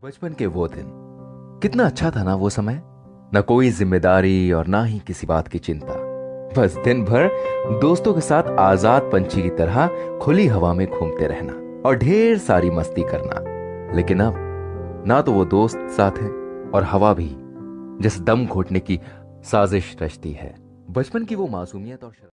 बचपन के वो दिन कितना अच्छा था ना वो समय। न कोई जिम्मेदारी और ना ही किसी बात की चिंता। बस दिन भर दोस्तों के साथ आजाद पंछी की तरह खुली हवा में घूमते रहना और ढेर सारी मस्ती करना। लेकिन अब ना तो वो दोस्त साथ हैं और हवा भी जैसे दम घोटने की साजिश रचती है। बचपन की वो मासूमियत और